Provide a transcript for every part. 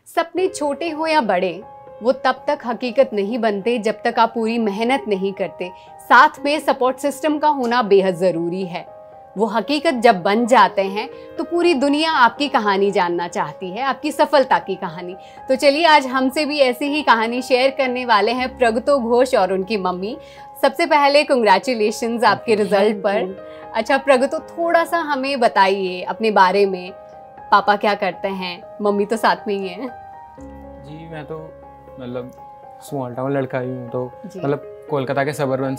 सपने छोटे हो या बड़े, वो तब तक हकीकत नहीं बनते जब तक आप पूरी मेहनत नहीं करते। साथ में सपोर्ट सिस्टम का होना बेहद ज़रूरी है। वो हकीकत जब बन जाते हैं तो पूरी दुनिया आपकी कहानी जानना चाहती है, आपकी सफलता की कहानी। तो चलिए आज हमसे भी ऐसी ही कहानी शेयर करने वाले हैं प्रगतो घोष और उनकी मम्मी। सबसे पहले कंग्रेचुलेशंस आपके रिजल्ट पर। अच्छा प्रगतो, थोड़ा सा हमें बताइए अपने बारे में। पापा क्या करते हैं, मम्मी तो साथ में ही हैं। जी मैं तो मतलब स्मॉल टाउन लड़का ही हूँ, तो मतलब कोलकाता के सबर्बन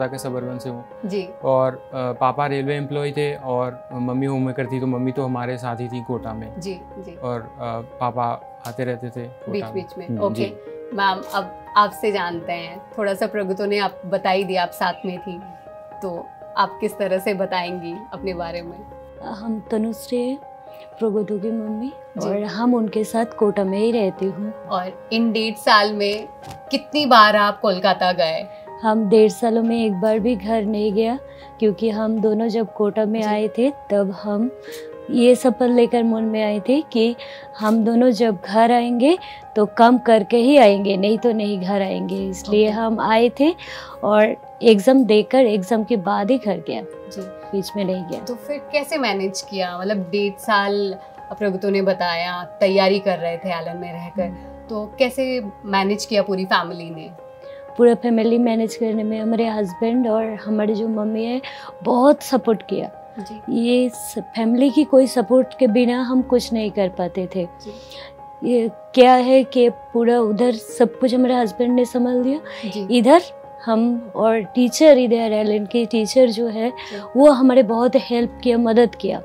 से हूँ जी। और पापा रेलवे एम्प्लॉय थे और मम्मी होम मेकर थी, तो मम्मी तो हमारे साथ ही थी कोटा में जी जी। और पापा आते रहते थे बीच में। ओके मैम, अब आपसे जानते हैं थोड़ा सा। प्रगतो ने आप बता ही दिया, आप साथ में थी, तो आप किस तरह से बताएंगी अपने बारे में? हम तनुश्री, प्रगतो की मम्मी, और हम उनके साथ कोटा में ही रहती हूँ। और इन 1.5 साल में कितनी बार आप कोलकाता गए? हम 1.5 सालों में एक बार भी घर नहीं गया, क्योंकि हम दोनों जब कोटा में आए थे तब हम ये शपथ लेकर मन में आए थे कि हम दोनों जब घर आएंगे तो कम करके ही आएंगे, नहीं तो नहीं घर आएंगे। इसलिए हम आए थे और एग्ज़ाम देकर एग्ज़ाम के बाद ही घर गया जी, बीच में नहीं गया। तो फिर कैसे मैनेज किया? मतलब 1.5 साल प्रगतो ने बताया तैयारी कर रहे थे एलन में रहकर, तो कैसे मैनेज किया पूरी फैमिली ने? पूरा फैमिली मैनेज करने में हमारे हस्बैंड और हमारे जो मम्मी है बहुत सपोर्ट किया जी। ये फैमिली की कोई सपोर्ट के बिना हम कुछ नहीं कर पाते थे जी। ये क्या है कि पूरा उधर सब कुछ हमारे हस्बैंड ने संभाल दिया, इधर हम और टीचर, इधर एलन के टीचर जो है वो हमारे बहुत हेल्प किया, मदद किया,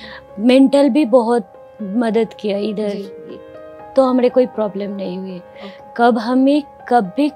मेंटल भी बहुत मदद किया इधर, तो हमारे कोई प्रॉब्लम नहीं हुई। कब हमें कभी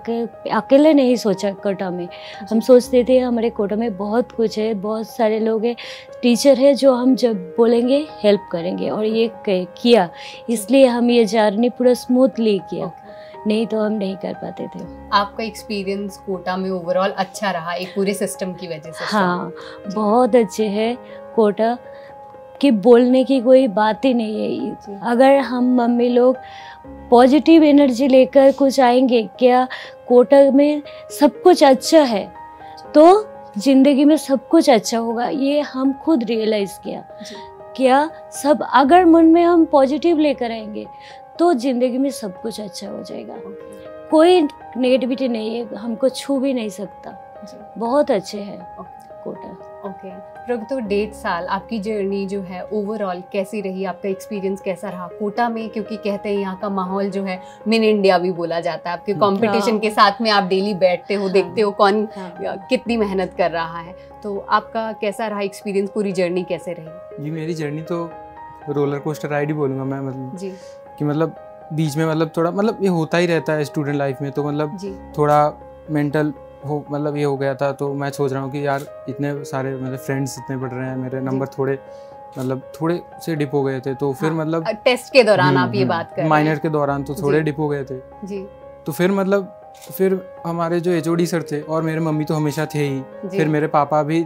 अकेले नहीं सोचा कोटा में। हम सोचते थे हमारे कोटा में बहुत कुछ है, बहुत सारे लोग हैं, टीचर है जो हम जब बोलेंगे हेल्प करेंगे, और ये किया, इसलिए हम ये जर्नी पूरा स्मूथली किया, नहीं तो हम नहीं कर पाते थे। आपका एक्सपीरियंस कोटा में ओवरऑल अच्छा रहा एक पूरे सिस्टम की वजह से? हाँ बहुत अच्छे है कोटा कि बोलने की कोई बात ही नहीं है। अगर हम मम्मी लोग पॉजिटिव एनर्जी लेकर कुछ आएंगे, क्या कोटा में सब कुछ अच्छा है तो जिंदगी में सब कुछ अच्छा होगा, ये हम खुद रियलाइज किया। क्या सब अगर मन में हम पॉजिटिव लेकर आएंगे तो जिंदगी में सब कुछ अच्छा हो जाएगा। कोई नेगेटिविटी नहीं है, हमको छू भी नहीं सकता। बहुत अच्छे है कोटा। ओके प्रगतो, 1.5 साल आपकी जर्नी जो है ओवरऑल कैसी रही? आपका एक्सपीरियंस कैसा रहा कोटा में? क्योंकि कहते हैं यहाँ का माहौल जो है मिन इंडिया भी बोला जाता है। आपके कंपटीशन के साथ में आप डेली बैठते हो, देखते हो कौन कितनी मेहनत कर रहा है, तो आपका कैसा रहा एक्सपीरियंस? पूरी जर्नी कैसे रही? जी मेरी जर्नी तो रोलर कोस्टर राइड ही बोलूँगा मैं, मतलब जी कि मतलब बीच में मतलब थोड़ा मतलब ये होता ही रहता है स्टूडेंट लाइफ में, तो मतलब थोड़ा मेंटल हो मतलब ये हो गया था। तो मैं सोच रहा हूँ कि यार इतने सारे मतलब फ्रेंड्स इतने पढ़ रहे हैं, मेरे नंबर थोड़े मतलब थोड़े से डिप हो गए थे, तो फिर मतलब टेस्ट के दौरान आप ये बात कर रहे हैं, माइनर के दौरान तो थोड़े डिप हो गए थे जी। तो फिर मतलब फिर हमारे जो HOD सर थे और मेरे मम्मी तो हमेशा थे ही, फिर मेरे पापा भी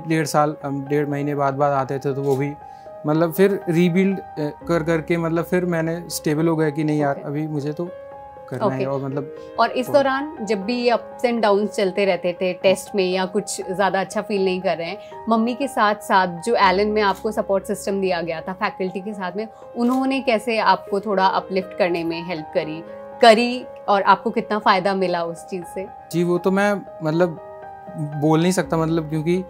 1.5 महीने बाद आते थे, तो वो भी मतलब फिर रीबिल्ड कर करके मतलब फिर मैंने स्टेबल हो गया कि नहीं यार अभी मुझे तो करना है। और मतलब और इस दौरान जब भी ये अप्स एंड डाउन्स चलते रहते थे टेस्ट में या कुछ ज़्यादा अच्छा फील नहीं कर रहे हैं, मम्मी के साथ साथ जो एलन में आपको सपोर्ट सिस्टम दिया गया था फैकल्टी के साथ में, उन्होंने कैसे आपको थोड़ा अपलिफ्ट करने में हेल्प करी और आपको कितना फ़ायदा मिला उस चीज़ से? जी वो तो मैं मतलब बोल नहीं सकता, मतलब क्योंकि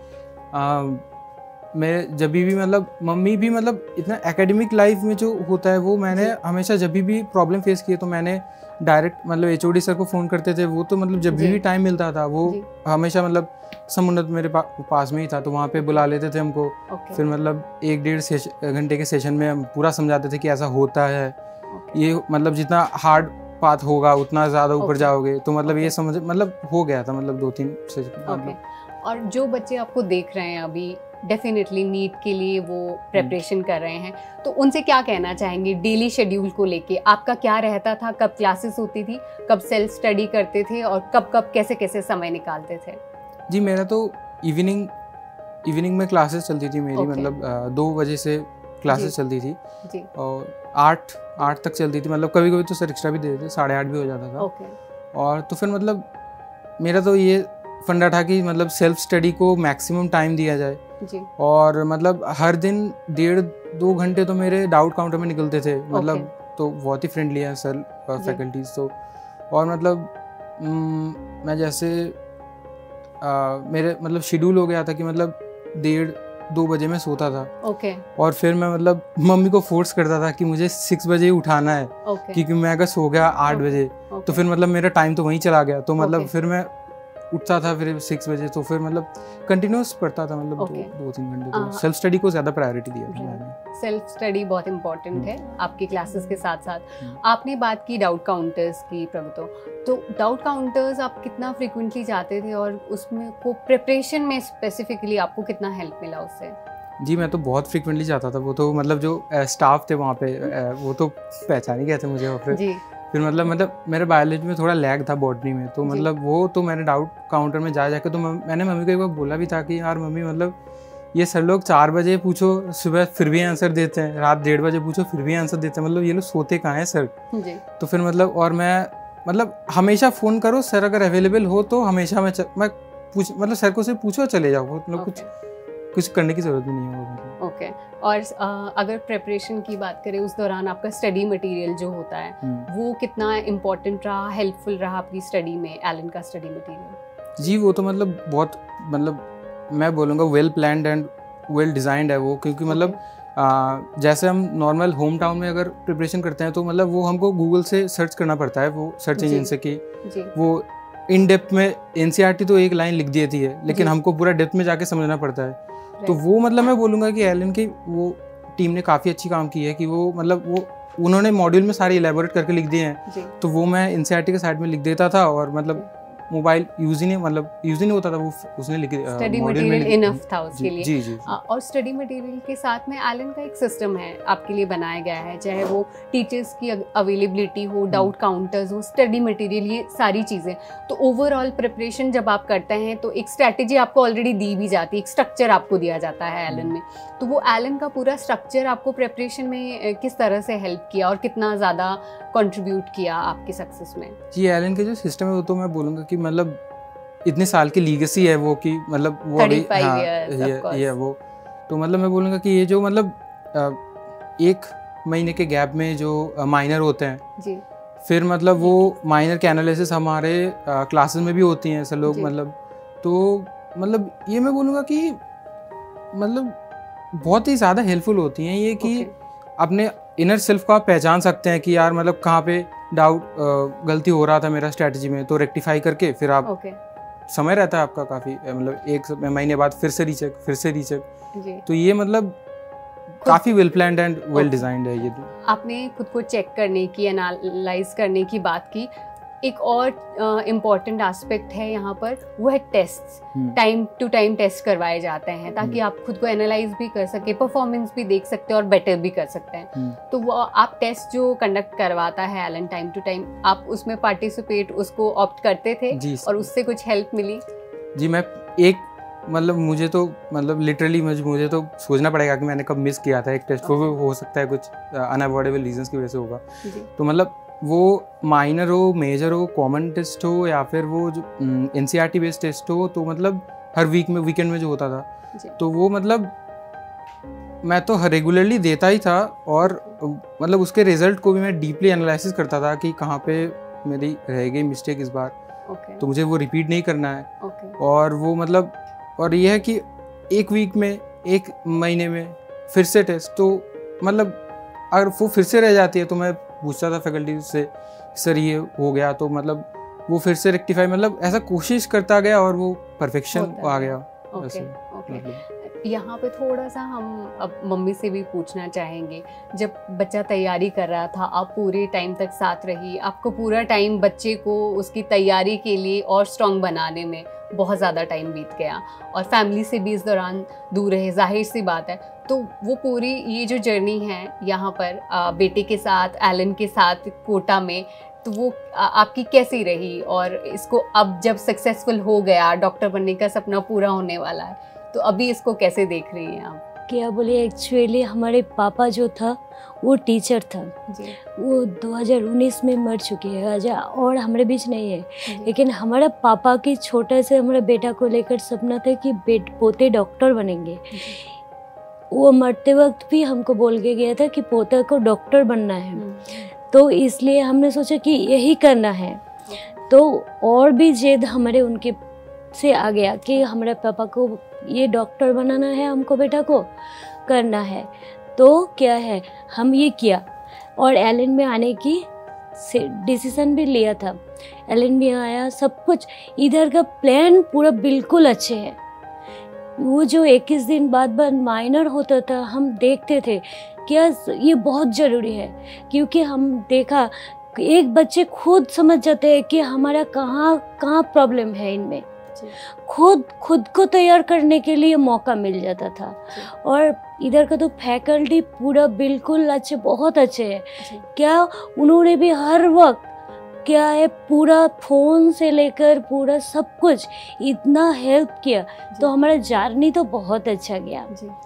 मैं जब भी मतलब मम्मी भी मतलब इतना एकेडमिक लाइफ में जो होता है वो मैंने हमेशा जब भी प्रॉब्लम फेस किए तो मैंने डायरेक्ट मतलब HOD सर को फ़ोन करते थे, वो तो मतलब जब भी टाइम मिलता था वो हमेशा मतलब समुन्नत मेरे पास में ही था, तो वहाँ पे बुला लेते थे हमको। फिर मतलब 1-1.5 घंटे के सेशन में हम पूरा समझाते थे कि ऐसा होता है, ये मतलब जितना हार्ड पाथ होगा उतना ज़्यादा ऊपर जाओगे, तो मतलब ये समझ मतलब हो गया था मतलब 2-3 सेशन। और जो बच्चे आपको देख रहे हैं अभी डेफिनेटली नीट के लिए वो प्रेपरेशन कर रहे हैं, तो उनसे क्या कहना चाहेंगे डेली शेड्यूल को लेके? आपका क्या रहता था, कब क्लासेस होती थी, कब सेल्फ स्टडी करते थे और कब कब कैसे कैसे समय निकालते थे? जी मेरा तो इवनिंग में क्लासेस चलती थी मेरी, मतलब 2 बजे से क्लासेस चलती थी जी। और 8 तक चलती थी, मतलब कभी कभी तो सर एक्स्ट्रा भी दे देते, 8:30 भी हो जाता था। और तो फिर मतलब मेरा तो ये फंडा था कि मतलब सेल्फ स्टडी को मैक्सिमम टाइम दिया जाए जी। और मतलब हर दिन 1.5-2 घंटे तो मेरे डाउट काउंटर में निकलते थे, मतलब तो बहुत ही फ्रेंडली है सर फैकल्टीज तो। और मतलब मैं जैसे मेरे मतलब शेड्यूल हो गया था कि मतलब 1:30-2 बजे मैं सोता था और फिर मैं मतलब मम्मी को फोर्स करता था कि मुझे 6 बजे ही उठाना है क्योंकि मैं अगर सो गया 8 बजे तो फिर मतलब मेरा टाइम तो वहीं चला गया। तो मतलब फिर मैं उठता था फिर 6 बजे, तो फिर मतलब कंटिन्यूस पढ़ता था, मतलब 2-3 घंटे। तो सेल्फ स्टडी को ज़्यादा प्रायोरिटी दिया था मैंने। सेल्फ स्टडी बहुत इम्पोर्टेंट है आपकी क्लासेस के साथ साथ। आपने बात की डाउट काउंटर्स की प्रभु, तो डाउट काउंटर्स आप कितना फ्रिक्वेंटली जाते थे और उसमें को प्रिपरेशन में स्पेसिफिकली आपको कितना हेल्प मिला उससे? जी मैं तो बहुत फ्रिक्वेंटली जाता था। वो तो मतलब जो स्टाफ थे वहाँ पे वो तो पहचान ही गए थे मुझे। और फिर मतलब मेरे बायोलॉजी में थोड़ा लैग था बॉटनी में, तो मतलब वो तो मैंने डाउट काउंटर में जाके तो मैंने मम्मी को एक बार बोला भी था कि यार मम्मी मतलब ये सर लोग 4 बजे पूछो सुबह फिर भी आंसर देते हैं, रात 1:30 बजे पूछो फिर भी आंसर देते हैं, मतलब ये लोग सोते कहाँ हैं सर जी। तो फिर मतलब और मैं मतलब हमेशा फ़ोन करो सर, अगर अवेलेबल हो तो हमेशा मैं पूछ मतलब सर को सिर्फ पूछो चले जाओ, मतलब कुछ करने की ज़रूरत भी नहीं है। ओके। और अगर प्रिपरेशन की बात करें उस दौरान आपका स्टडी मटेरियल जो होता है वो कितना इम्पोर्टेंट रहा, हेल्पफुल रहा आपकी स्टडी में, एलन का स्टडी मटेरियल? जी वो तो मतलब बहुत मतलब मैं बोलूँगा well planned and well designed है वो, क्योंकि मतलब जैसे हम नॉर्मल होम टाउन में अगर प्रिपरेशन करते हैं तो मतलब वो हमको गूगल से सर्च करना पड़ता है, वो सर्च इंजन से कि वो इन डेप्थ में एनसीईआरटी तो एक लाइन लिख देती है लेकिन हमको पूरा डेप्थ में जाके समझना पड़ता है। तो वो मतलब मैं बोलूँगा कि एलन की वो टीम ने काफ़ी अच्छी काम की है कि वो मतलब वो उन्होंने मॉड्यूल में सारे इलेबोरेट करके लिख दिए हैं, तो वो मैं एनसीईआरटी के साइड में लिख देता था और मतलब मोबाइल यूज ही नहीं होता था, वो उसने लिख स्टडी मटेरियल इनफ था उसके लिए। जी। और स्टडी मटेरियल के साथ में एलन का एक सिस्टम है आपके लिए बनाया गया है, चाहे वो टीचर्स की अवेलेबिलिटी हो, डाउट काउंटर्स हो, स्टडी मटेरियल, ये सारी चीज़ें। तो ओवरऑल प्रिपरेशन जब आप करते हैं तो एक स्ट्रैटेजी आपको ऑलरेडी दी भी जाती है, एक स्ट्रक्चर आपको दिया जाता है एलन में। तो वो एलन का पूरा स्ट्रक्चर आपको प्रिपरेशन में किस तरह से हेल्प किया और कितना ज़्यादा कंट्रीब्यूट किया आपके सक्सेस में? जी एलन के जो सिस्टम है वो तो मैं बोलूँगा कि मतलब इतने साल की लीगेसी है वो कि मतलब वो अभी ये वो तो मतलब मैं बोलूँगा कि ये जो मतलब 1 महीने के गैप में जो माइनर होते हैं जी, फिर मतलब वो माइनर के एनालिसिस हमारे क्लासेस में भी होती हैं सब लोग, मतलब तो मतलब ये मैं बोलूँगा कि मतलब बहुत ही ज़्यादा हेल्पफुल होती हैं ये कि अपने इनर सेल्फ को आप पहचान सकते हैं कि यार मतलब कहाँ पे डाउट गलती हो रहा था मेरा स्ट्रैटेजी में, तो रेक्टिफाई करके फिर आप समय रहता है आपका काफ़ी, मतलब 1 महीने बाद फिर से रीचेक तो ये मतलब काफ़ी well planned and well designed है ये। आपने खुद को चेक करने की, एनालाइज करने की बात की। एक और इम्पॉर्टेंट एस्पेक्ट है यहाँ पर, वो है test. Time to time test करवाए जाते हैं ताकि आप खुद को एनालाइज भी कर सके, परफॉर्मेंस भी देख सकते हैं और बेटर भी कर सकते हैं। तो वो आप टेस्ट जो कंडक्ट करवाता है एलन टाइम टू टाइम, आप उसमें पार्टिसिपेट उसको ऑप्ट करते थे और उससे कुछ हेल्प मिली? जी मैं मतलब मुझे तो मतलब लिटरली मुझे तो सोचना पड़ेगा कि मैंने कब मिस किया था एक टेस्ट। वो हो सकता है कुछ अनअवॉइडेबल रीजंस की वजह से होगा। तो मतलब वो माइनर हो, मेजर हो, कॉमन टेस्ट हो या फिर वो जो एनसीईआरटी बेस्ड टेस्ट हो, तो मतलब हर वीकेंड में जो होता था तो वो मतलब मैं तो रेगुलरली देता ही था और मतलब उसके रिजल्ट को भी मैं डीपली एनालिसिस करता था कि कहाँ पे मेरी रह गई मिस्टेक इस बार, तो मुझे वो रिपीट नहीं करना है। और वो मतलब और ये है कि 1 वीक में, 1 महीने में फिर से टेस्ट, तो मतलब अगर वो फिर से रह जाती है तो मैं पूछता था फैकल्टी से सर ये हो गया, तो मतलब वो फिर से रेक्टिफाई, मतलब ऐसा कोशिश करता गया और वो परफेक्शन आ गया। यहाँ पे थोड़ा सा हम अब मम्मी से भी पूछना चाहेंगे, जब बच्चा तैयारी कर रहा था आप पूरे टाइम तक साथ रही, आपको पूरा टाइम बच्चे को उसकी तैयारी के लिए और स्ट्रॉन्ग बनाने में बहुत ज़्यादा टाइम बीत गया और फैमिली से भी इस दौरान दूर रहे, जाहिर सी बात है। तो वो पूरी ये जो जर्नी है यहाँ पर बेटे के साथ, एलन के साथ कोटा में, तो वो आपकी कैसी रही? और इसको अब जब सक्सेसफुल हो गया, डॉक्टर बनने का सपना पूरा होने वाला है, तो अभी इसको कैसे देख रही हैं आप? क्या बोले, एक्चुअली हमारे पापा जो था वो टीचर था जी। वो 2019 में मर चुके हैं आज और हमारे बीच नहीं है। लेकिन हमारा पापा की छोटा से हमारे बेटा को लेकर सपना था कि पोते डॉक्टर बनेंगे। वो मरते वक्त भी हमको बोल के गया था कि पोता को डॉक्टर बनना है, तो इसलिए हमने सोचा कि यही करना है। तो और भी जिद हमारे उनके से आ गया कि हमारे पापा को ये डॉक्टर बनाना है, हमको बेटा को करना है। तो क्या है, हम ये किया और एलन में आने की डिसीजन भी लिया था। एलन में आया, सब कुछ इधर का प्लान पूरा बिल्कुल अच्छे है। वो जो 21 दिन बाद माइनर होता था, हम देखते थे क्या ये बहुत ज़रूरी है, क्योंकि हम देखा एक बच्चे खुद समझ जाते हैं कि हमारा कहाँ प्रॉब्लम है। इनमें खुद को तैयार करने के लिए मौका मिल जाता था। और इधर का तो फैकल्टी पूरा बिल्कुल अच्छे, बहुत अच्छे हैं। क्या उन्होंने भी हर वक्त क्या है, पूरा फ़ोन से लेकर पूरा सब कुछ इतना हेल्प किया, तो हमारा जर्नी तो बहुत अच्छा गया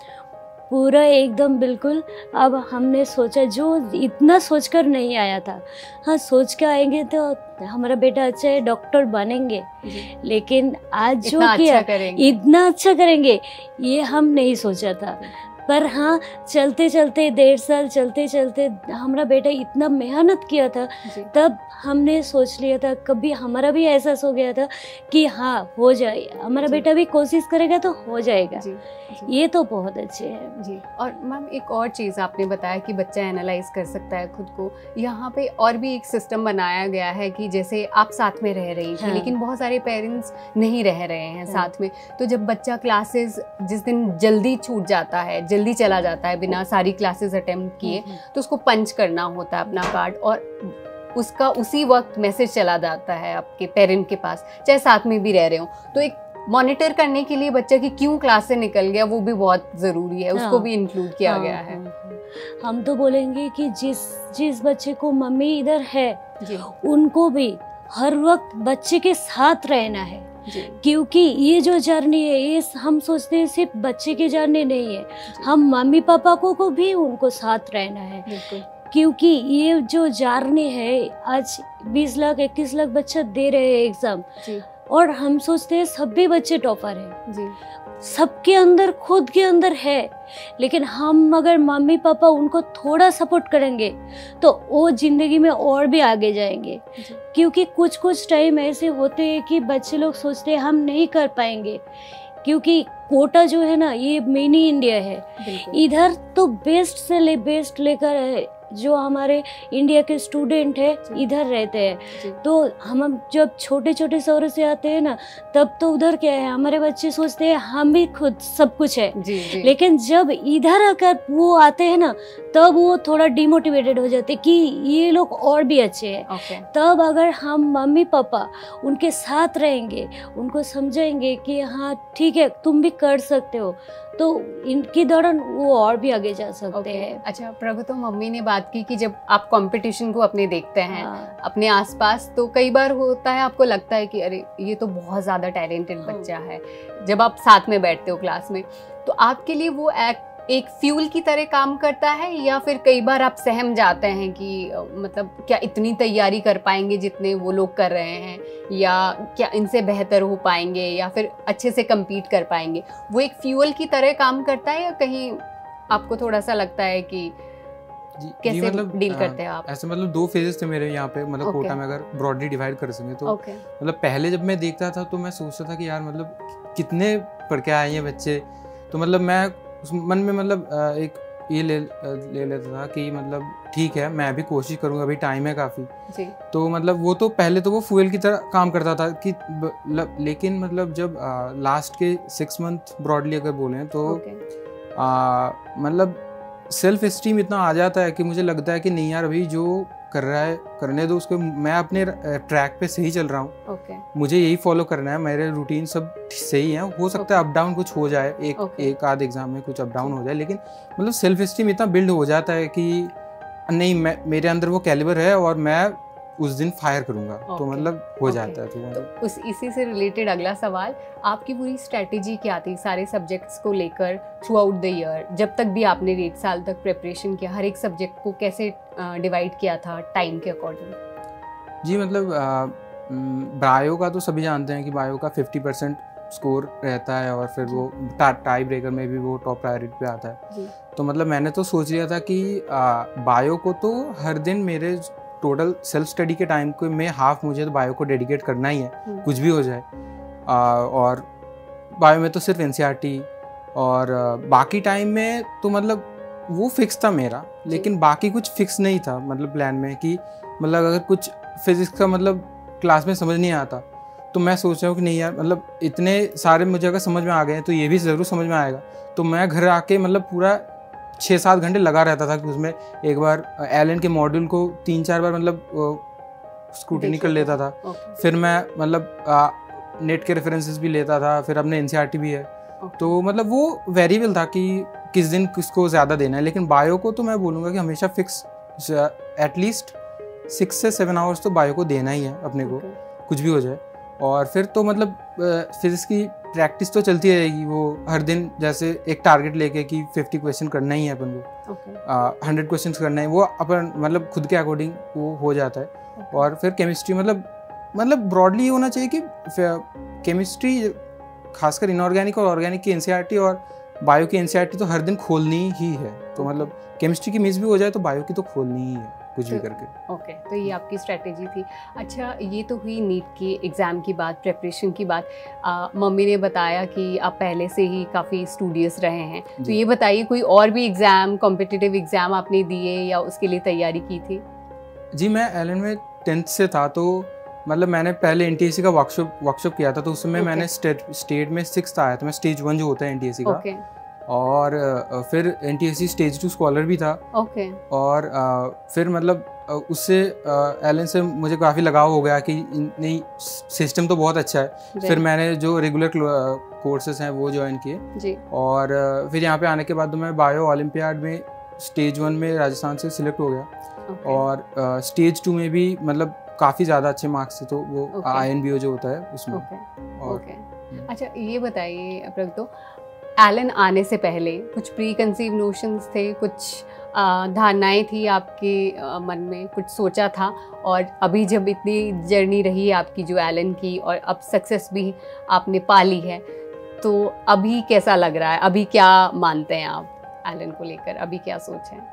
पूरा एकदम बिल्कुल। अब हमने सोचा, जो इतना सोचकर नहीं आया था, हाँ सोच के आएंगे तो हमारा बेटा अच्छा है, डॉक्टर बनेंगे, लेकिन आज जो किया इतना अच्छा करेंगे ये हम नहीं सोचा था। पर हाँ, चलते चलते 1.5 साल चलते चलते हमारा बेटा इतना मेहनत किया था, तब हमने सोच लिया था, कभी हमारा भी एहसास हो गया था कि हाँ हो जाए, हमारा बेटा भी कोशिश करेगा तो हो जाएगा। ये तो बहुत अच्छे हैं जी। और मैम एक और चीज़ आपने बताया कि बच्चा एनालाइज कर सकता है खुद को। यहाँ पे और भी एक सिस्टम बनाया गया है कि जैसे आप साथ में रह रही थी, हाँ। लेकिन बहुत सारे पेरेंट्स नहीं रह रहे हैं साथ में, तो जब बच्चा क्लासेस जिस दिन जल्दी छूट जाता है, जल्दी चला जाता है बिना सारी क्लासेस अटेम्प्ट किए, तो उसको पंच करना होता है अपना कार्ड, और उसका उसी वक्त मैसेज चला जाता है आपके पेरेंट के पास, चाहे साथ में भी रह रहे हो। तो एक मॉनिटर करने के लिए बच्चा की क्यों क्लास से निकल गया, वो भी बहुत ज़रूरी है, उसको भी इंक्लूड किया गया है। हम तो बोलेंगे कि जिस बच्चे को मम्मी इधर है, उनको भी हर वक्त बच्चे के साथ रहना है, क्योंकि ये जो जर्नी है, ये हम सोचते हैं सिर्फ बच्चे की जर्नी नहीं है, हम मम्मी पापा को भी उनको साथ रहना है। क्योंकि ये जो जर्नी है, आज 20 लाख 21 लाख बच्चा दे रहे हैं एग्जाम, और हम सोचते हैं सभी बच्चे टॉपर हैं, सबके अंदर खुद के अंदर है, लेकिन हम अगर मम्मी पापा उनको थोड़ा सपोर्ट करेंगे तो वो जिंदगी में और भी आगे जाएंगे। क्योंकि कुछ टाइम ऐसे होते हैं कि बच्चे लोग सोचते हैं हम नहीं कर पाएंगे, क्योंकि कोटा जो है ना, ये मिनी इंडिया है। इधर तो बेस्ट से बेस्ट लेकर जो हमारे इंडिया के स्टूडेंट है इधर रहते हैं, तो हम जब छोटे शहरों से आते हैं ना, तब तो उधर क्या है, हमारे बच्चे सोचते हैं हम भी खुद सब कुछ है। लेकिन जब इधर आकर वो आते हैं ना, तब वो थोड़ा डिमोटिवेटेड हो जाते कि ये लोग और भी अच्छे हैं। तब अगर हम मम्मी पापा उनके साथ रहेंगे, उनको समझाएंगे कि हाँ ठीक है तुम भी कर सकते हो, तो इनके दौरान वो और भी आगे जा सकते हैं। अच्छा प्रभु, तो मम्मी ने बात की कि जब आप कंपटीशन को अपने देखते हैं अपने आसपास, तो कई बार होता है आपको लगता है कि अरे ये तो बहुत ज़्यादा टैलेंटेड बच्चा है, जब आप साथ में बैठते हो क्लास में, तो आपके लिए वो एक फ्यूल की तरह काम करता है, या फिर कई बार आप सहम जाते हैं कि मतलब क्या इतनी तैयारी कर पाएंगे जितने वो लोग कर रहे हैं, या क्या इनसे बेहतर हो पाएंगे, या फिर अच्छे से compete कर पाएंगे? वो एक फ्यूल की तरह काम करता है, या कहीं आपको थोड़ा सा लगता है कि कैसे मतलब डील करते हैं आप? ऐसे मतलब 2 फेजेस थे मेरे यहाँ पे, मतलब कोटा में अगर ब्रॉडली डिवाइड कर सकें तो मतलब पहले जब मैं देखता था तो मैं सोचता था कि यार मतलब कितने पढ़ के आए हैं बच्चे, तो मतलब मैं उस मन में मतलब एक ये ले लेता था कि मतलब ठीक है मैं भी कोशिश करूँगा, अभी टाइम है काफ़ी। तो मतलब वो तो पहले तो वो फ्यूल की तरह काम करता था कि लेकिन मतलब जब लास्ट के 6 मंथ ब्रॉडली अगर बोलें तो मतलब सेल्फ एस्टीम इतना आ जाता है कि मुझे लगता है कि नहीं यार अभी जो कर रहा है करने दो उसको, मैं अपने ट्रैक पे सही चल रहा हूँ, मुझे यही फॉलो करना है, मेरे रूटीन सब सही है। हो सकता है अप डाउन कुछ हो जाए, एक आध एग्जाम में कुछ अप डाउन हो जाए, लेकिन मतलब सेल्फ एस्टीम इतना बिल्ड हो जाता है कि नहीं मैं मेरे अंदर वो कैलिबर है और मैं उस दिन फायर करूँगा। तो मतलब हो जाता है। तो उस इसी से रिलेटेड अगला सवाल, आपकी पूरी स्ट्रेटेजी क्या थी सारे सब्जेक्ट्स को लेकर थ्रू आउट द ईयर? जब तक भी आपने 1.5 साल तक प्रिपरेशन किया, हर एक सब्जेक्ट को कैसे डिवाइड किया था टाइम के अकॉर्डिंग? जी मतलब बायो का तो सभी जानते हैं कि बायो का 50% स्कोर रहता है और फिर वो टाई ब्रेकर में भी वो टॉप प्रायोरिटी पे आता है। तो मतलब मैंने तो सोच लिया था कि बायो को तो हर दिन मेरे टोटल सेल्फ स्टडी के टाइम को में हाफ मुझे तो बायो को डेडिकेट करना ही है, कुछ भी हो जाए। और बायो में तो सिर्फ एनसीईआरटी और बाकी टाइम में तो मतलब वो फिक्स था मेरा, लेकिन बाकी कुछ फिक्स नहीं था मतलब प्लान में कि मतलब अगर कुछ फिजिक्स का मतलब क्लास में समझ नहीं आता तो मैं सोच रहा हूँ कि नहीं यार मतलब इतने सारे मुझे अगर समझ में आ गए हैं तो ये भी ज़रूर समझ में आएगा। तो मैं घर आके मतलब पूरा 6-7 घंटे लगा रहता था कि उसमें एक बार एलन के मॉड्यूल को 3-4 बार मतलब स्क्रूटिनी कर लेता था। फिर मैं मतलब नेट के रेफरेंसेस भी लेता था, फिर अपने एनसीईआरटी भी है। तो मतलब वो वेरिएबल था कि किस दिन किसको ज़्यादा देना है। लेकिन बायो को तो मैं बोलूँगा कि हमेशा फिक्स एटलीस्ट 6 से 7 आवर्स तो बायो को देना ही है अपने को, कुछ भी हो जाए। और फिर तो मतलब फिजिक्स की प्रैक्टिस तो चलती रहेगी, वो हर दिन जैसे एक टारगेट लेके कि 50 क्वेश्चन करना ही है अपन को, 100 क्वेश्चन करना है, वो अपन मतलब खुद के अकॉर्डिंग वो हो जाता है। और फिर केमिस्ट्री मतलब ब्रॉडली ये होना चाहिए कि केमिस्ट्री खासकर इनऑर्गेनिक और ऑर्गेनिक की एनसीईआरटी और बायो की एनसीईआरटी तो हर दिन खोलनी ही है। तो मतलब केमिस्ट्री की मिस भी हो जाए तो बायो की तो खोलनी ही है कुछ भी करके। ओके, तो ये आपकी स्ट्रेटेजी थी। अच्छा, ये तो हुई नीट की एग्ज़ाम की बात, प्रिपरेशन की बात। मम्मी ने बताया कि आप पहले से ही काफ़ी स्टूडियस रहे हैं, तो ये बताइए कोई और भी एग्ज़ाम, कॉम्पिटिटिव एग्ज़ाम आपने दिए या उसके लिए तैयारी की थी? जी, मैं एलन में 10th से था, तो मतलब मैंने पहले एनटीएससी का वर्कशॉप किया था। तो उस समय मैंने स्टेट में 6th आया था। मैं स्टेज 1 जो होता है एनटीएससी का, और फिर एनटीएससी स्टेज 2 स्कॉलर भी था। और फिर मतलब उससे एलन से मुझे काफ़ी लगाव हो गया कि नहीं, सिस्टम तो बहुत अच्छा है। फिर मैंने जो रेगुलर कोर्सेज हैं वो ज्वाइन किए, और फिर यहाँ पे आने के बाद मैं बायो ओलंपियाड में स्टेज 1 में राजस्थान से सिलेक्ट हो गया। और स्टेज 2 में भी मतलब काफ़ी ज़्यादा अच्छे मार्क्स थे, तो वो INBO जो होता है उसमें। अच्छा, ये बताइए प्रगतो, एलन आने से पहले कुछ प्री कंसीव नोशंस थे, कुछ धारणाएं थी आपके मन में, कुछ सोचा था? और अभी जब इतनी जर्नी रही आपकी जो एलन की, और अब सक्सेस भी आपने पाली है, तो अभी कैसा लग रहा है? अभी क्या मानते हैं आप एलन को लेकर? अभी क्या सोच है?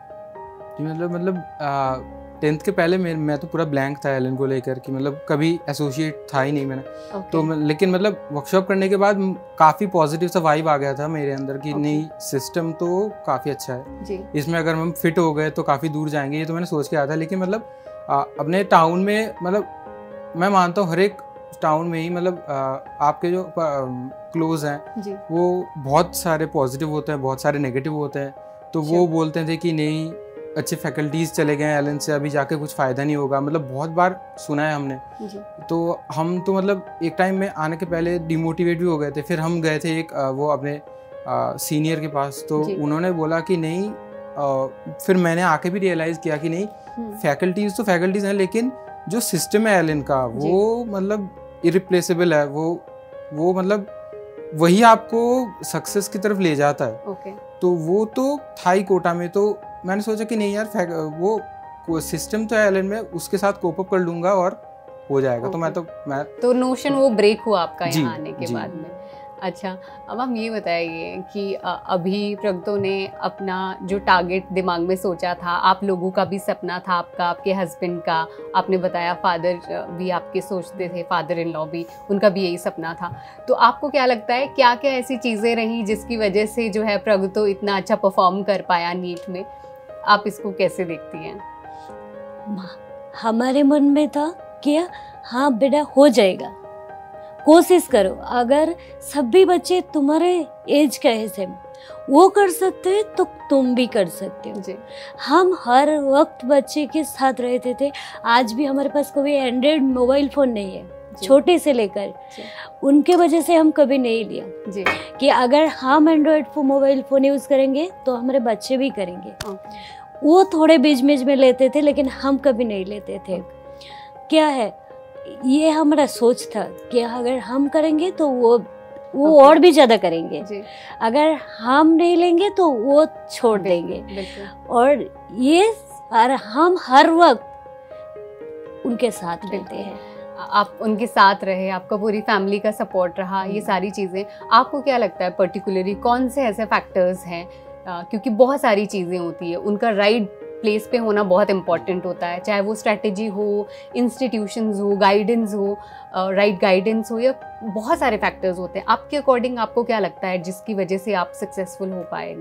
मतलब 10th के पहले मैं तो पूरा ब्लैंक था एलन को लेकर कि मतलब कभी एसोसिएट था ही नहीं मैंने। तो लेकिन मतलब वर्कशॉप करने के बाद काफ़ी पॉजिटिव सा वाइब आ गया था मेरे अंदर कि नहीं, सिस्टम तो काफ़ी अच्छा है, इसमें अगर हम फिट हो गए तो काफ़ी दूर जाएंगे, ये तो मैंने सोच के आया था। लेकिन मतलब अपने टाउन में मतलब मैं मानता हूँ हर एक टाउन में ही मतलब आपके जो क्लोज हैं वो बहुत सारे पॉजिटिव होते हैं, बहुत सारे नेगेटिव होते हैं। तो वो बोलते थे कि नहीं, अच्छे फैकल्टीज़ चले गए एलन से, अभी जाके कुछ फ़ायदा नहीं होगा। मतलब बहुत बार सुना है हमने। तो हम तो मतलब एक टाइम में आने के पहले डिमोटिवेट भी हो गए थे। फिर हम गए थे एक वो अपने सीनियर के पास, तो उन्होंने बोला कि नहीं, फिर मैंने आके भी रियलाइज़ किया कि नहीं, फैकल्टीज़ तो फैकल्टीज़ हैं, लेकिन जो सिस्टम है एलन का वो मतलब इरिप्लेसेबल है। वो मतलब वही आपको सक्सेस की तरफ ले जाता है। तो वो तो था ही कोटा में। तो मैंने सोचा कि नहीं यार, वो सिस्टम तो है एलन में, उसके साथ कोप अप कर लूंगा और हो जाएगा। तो मैं नोशन वो ब्रेक हुआ आपका यहाँ आने के बाद में। अच्छा, अब हम ये बताइए कि अभी प्रगतो ने अपना जो टारगेट दिमाग में सोचा था, आप लोगों का भी सपना था, आपके हस्बैंड का, आपने बताया फादर भी आपके सोचते थे, फादर इन लॉ भी, उनका भी यही सपना था। तो आपको क्या लगता है, क्या क्या ऐसी चीज़ें रहीं जिसकी वजह से जो है प्रगतो इतना अच्छा परफॉर्म कर पाया नीट में? आप इसको कैसे देखती हैं? हमारे मन में था कि हाँ बेटा हो जाएगा, कोशिश करो। अगर सभी बच्चे तुम्हारे एज का है वो कर सकते हैं तो तुम भी कर सकते हो। हम हर वक्त बच्चे के साथ रहते थे। आज भी हमारे पास कोई एंड्रॉइड मोबाइल फ़ोन नहीं है, छोटे से लेकर, उनके वजह से हम कभी नहीं लिया कि अगर हम एंड्रॉइड मोबाइल फ़ोन यूज़ करेंगे तो हमारे बच्चे भी करेंगे। वो थोड़े बीच में लेते थे, लेकिन हम कभी नहीं लेते थे। क्या है, ये हमारा सोच था कि अगर हम करेंगे तो वो और भी ज़्यादा करेंगे जी। अगर हम नहीं लेंगे तो वो छोड़ देंगे। और ये हम हर वक्त उनके साथ रहते हैं। आप उनके साथ रहे, आपका पूरी फैमिली का सपोर्ट रहा, ये सारी चीज़ें। आपको क्या लगता है पर्टिकुलरली कौन से ऐसे फैक्टर्स हैं, क्योंकि बहुत सारी चीज़ें होती है, उनका राइट प्लेस पे होना बहुत इंपॉर्टेंट होता है, चाहे वो स्ट्रेटजी हो, इंस्टीट्यूशंस हो, गाइडेंस हो, राइट गाइडेंस हो, या बहुत सारे फैक्टर्स होते हैं। आपके अकॉर्डिंग आपको क्या लगता है जिसकी वजह से आप सक्सेसफुल हो पाए?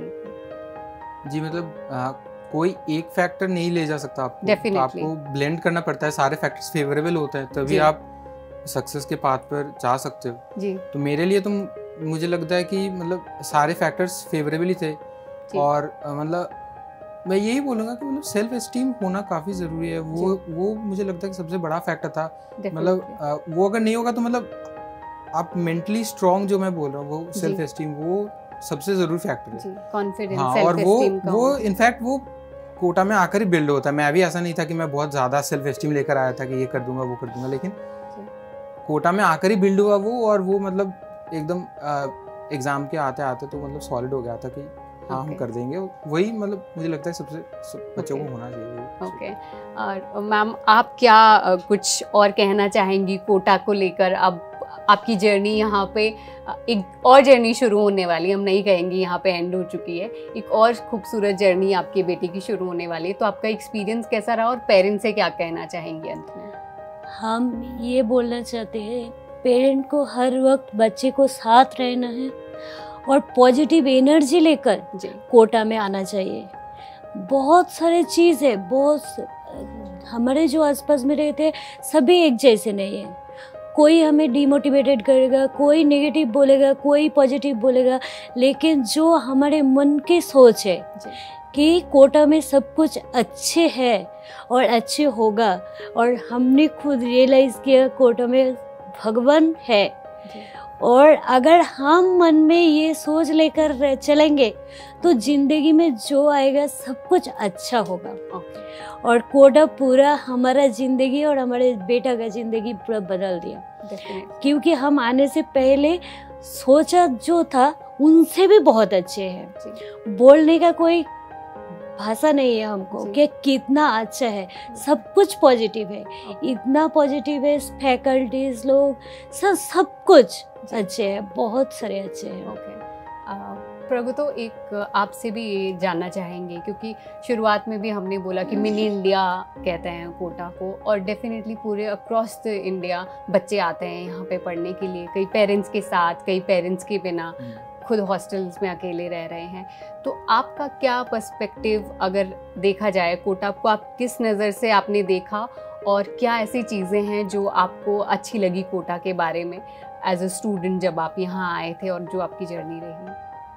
नहीं जी, मतलब कोई एक फैक्टर नहीं ले जा सकता आपको। Definitely. आपको ब्लेंड करना पड़ता है, सारे फैक्टर्स फेवरेबल होते हैं तभी आप सक्सेस के पाथ पर जा सकते हो जी। तो मेरे लिए तो मुझे लगता है कि मतलब सारे फैक्टर्स फेवरेबल ही थे। और मतलब मैं यही बोलूँगा कि मतलब सेल्फ एस्टीम होना काफ़ी ज़रूरी है। वो मुझे लगता है कि सबसे बड़ा फैक्टर था। मतलब वो अगर नहीं होगा तो मतलब आप मेंटली स्ट्रॉन्ग, जो मैं बोल रहा हूँ, वो सेल्फ एस्टीम वो सबसे ज़रूरी फैक्टर है। कॉन्फिडेंस, हाँ, और वो इनफैक्ट वो कोटा में आकर ही बिल्ड होता है। मैं अभी ऐसा नहीं था कि मैं बहुत ज़्यादा सेल्फ एस्टीम लेकर आया था कि ये कर दूंगा वो कर दूंगा, लेकिन कोटा में आकर ही बिल्ड हुआ वो। और वो मतलब एकदम एग्ज़ाम के आते आते तो मतलब सॉलिड हो गया था कि हाँ हम कर देंगे। वही मतलब मुझे लगता है सबसे बच्चों को होना चाहिए। ओके। और मैम आप क्या कुछ और कहना चाहेंगी कोटा को लेकर? अब आपकी जर्नी यहाँ पे एक और जर्नी शुरू होने वाली, हम नहीं कहेंगे यहाँ पे एंड हो चुकी है, एक और खूबसूरत जर्नी आपकी बेटी की शुरू होने वाली है। तो आपका एक्सपीरियंस कैसा रहा और पेरेंट्स से क्या कहना चाहेंगे अंत में? हम ये बोलना चाहते हैं, पेरेंट को हर वक्त बच्चे को साथ रहना है और पॉजिटिव एनर्जी लेकर कोटा में आना चाहिए। बहुत सारे चीज़ है, बहुत हमारे जो आसपास में रहते हैं सभी एक जैसे नहीं है। कोई हमें डिमोटिवेटेड करेगा, कोई नेगेटिव बोलेगा, कोई पॉजिटिव बोलेगा, लेकिन जो हमारे मन की सोच है कि कोटा में सब कुछ अच्छे है और अच्छे होगा, और हमने खुद रियलाइज़ किया कोटा में भगवान है, और अगर हम मन में ये सोच लेकर चलेंगे तो जिंदगी में जो आएगा सब कुछ अच्छा होगा। और कोटा पूरा हमारा जिंदगी और हमारे बेटा का जिंदगी पूरा बदल दिया, क्योंकि हम आने से पहले सोचा जो था उनसे भी बहुत अच्छे हैं। बोलने का कोई भाषा नहीं है हमको कि कितना अच्छा है, सब कुछ पॉजिटिव है, इतना पॉजिटिव है। फैकल्टीज लोग सब कुछ अच्छे हैं, बहुत सारे अच्छे हैं। प्रभु, तो एक आपसे भी ये जानना चाहेंगे, क्योंकि शुरुआत में भी हमने बोला कि मिनी इंडिया कहते हैं कोटा को, और डेफिनेटली पूरे अक्रॉस द इंडिया बच्चे आते हैं यहाँ पे पढ़ने के लिए, कई पेरेंट्स के साथ, कई पेरेंट्स के बिना, खुद हॉस्टल्स में अकेले रह रहे हैं। तो आपका क्या पर्सपेक्टिव अगर देखा जाए कोटा को, आप किस नज़र से आपने देखा, और क्या ऐसी चीज़ें हैं जो आपको अच्छी लगी कोटा के बारे में एज अ स्टूडेंट जब आप यहाँ आए थे, और जो आपकी जर्नी रही?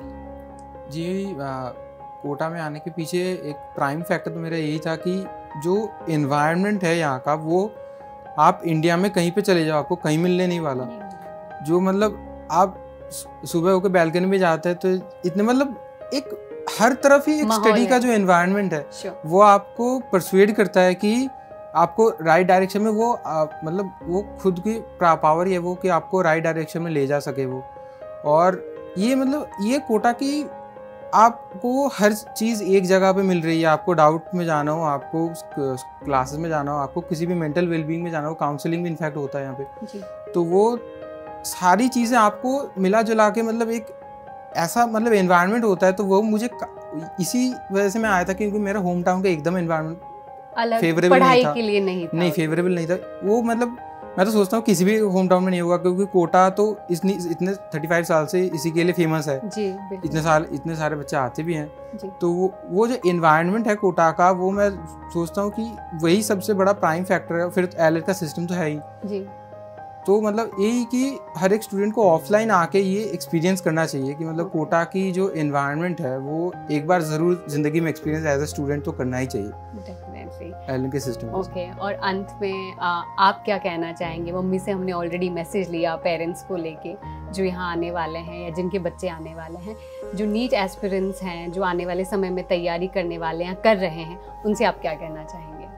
जी, कोटा में आने के पीछे एक प्राइम फैक्टर तो मेरा यही था कि जो एनवायरनमेंट है यहाँ का, वो आप इंडिया में कहीं पे चले जाओ आपको कहीं मिलने नहीं वाला। जो मतलब आप सुबह होकर बैल्कनी में जाते हैं तो इतने मतलब एक हर तरफ ही एक स्टडी का जो एनवायरनमेंट है वो आपको परसुएड करता है कि आपको राइट डायरेक्शन में वो मतलब वो खुद की पावर है वो कि आपको राइट डायरेक्शन में ले जा सके वो। और ये मतलब ये कोटा की आपको हर चीज़ एक जगह पे मिल रही है। आपको डाउट में जाना हो, आपको क्लासेस में जाना हो, आपको किसी भी मेंटल वेलबींग में जाना हो, काउंसलिंग भी इनफैक्ट होता है यहाँ पे, तो वो सारी चीज़ें आपको मिला जुला के मतलब एक ऐसा मतलब एनवायरनमेंट होता है। तो वो मुझे इसी वजह से मैं आया था, क्योंकि मेरा होम टाउन का एकदम एनवायरनमेंट फेवरेबल नहीं था, के लिए नहीं फेवरेबल नहीं था वो। मतलब मैं तो सोचता हूँ किसी भी होम टाउन में नहीं होगा, क्योंकि कोटा तो इतने 35 साल से इसी के लिए फेमस है जी, इतने सारे बच्चे आते भी हैं। तो वो जो एनवायरनमेंट है कोटा का, वो मैं सोचता हूँ कि वही सबसे बड़ा प्राइम फैक्टर है। फिर एलएड का सिस्टम तो है ही जी। तो मतलब यही कि हर एक स्टूडेंट को ऑफलाइन आके ये एक्सपीरियंस करना चाहिए कि मतलब कोटा की जो एनवायरनमेंट है वो एक बार ज़रूर ज़िंदगी में एक्सपीरियंस एज अ स्टूडेंट तो करना ही चाहिए एलएन के सिस्टम। ओके, और अंत में आप क्या कहना चाहेंगे? मम्मी से हमने ऑलरेडी मैसेज लिया पेरेंट्स को लेके जो यहाँ आने वाले हैं या जिनके बच्चे आने वाले हैं, जो नीट एस्पिरेंट्स हैं, जो आने वाले समय में तैयारी करने वाले हैं, कर रहे हैं, उनसे आप क्या कहना चाहेंगे?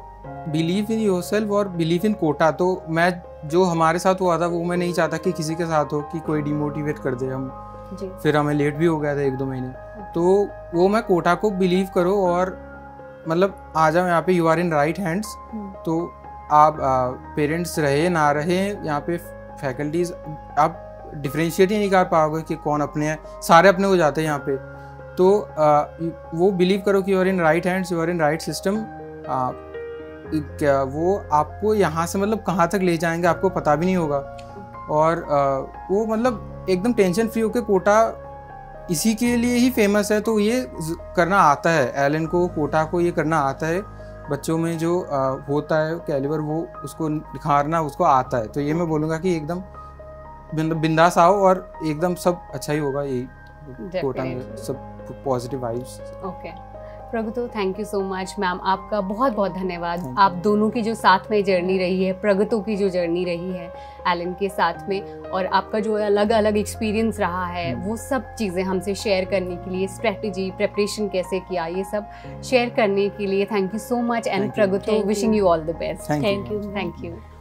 बिलीव इन योरसेल्फ और बिलीव इन कोटा। तो मैं जो हमारे साथ हुआ था वो मैं नहीं चाहता कि किसी के साथ हो, कि कोई डिमोटिवेट कर दे हम जी। फिर हमें लेट भी हो गया था 1-2 महीने। तो वो मैं कोटा को बिलीव करो और मतलब आ जाओ यहाँ पे, you are in right hands. तो आप पेरेंट्स रहे ना रहे यहाँ पे, फैकल्टीज आप डिफ्रेंशिएट ही नहीं कर पाओगे कि कौन अपने हैं, सारे अपने हो जाते हैं यहाँ पे। तो वो बिलीव करो कि you are in right hands, you are in right system. क्या वो आपको यहाँ से मतलब कहाँ तक ले जाएंगे आपको पता भी नहीं होगा। और वो मतलब एकदम टेंशन फ्री होकर कोटा इसी के लिए ही फेमस है। तो ये करना आता है एलन को, कोटा को ये करना आता है। बच्चों में जो होता है कैलिबर वो उसको निखारना उसको आता है। तो ये मैं बोलूँगा कि एकदम बिंदास आओ और एकदम सब अच्छा ही होगा। यही कोटा में सब पॉजिटिव वाइब्स। ओके प्रगतो, thank you so much ma'am, आपका बहुत बहुत धन्यवाद। आप दोनों की जो साथ में जर्नी रही है, प्रगतो की जो जर्नी रही है एलन के साथ में, और आपका जो अलग अलग एक्सपीरियंस रहा है वो सब चीज़ें हमसे शेयर करने के लिए, स्ट्रेटजी प्रिपरेशन कैसे किया ये सब शेयर करने के लिए thank you so much. And प्रगतो, wishing you all the best. Thank you. Thank you.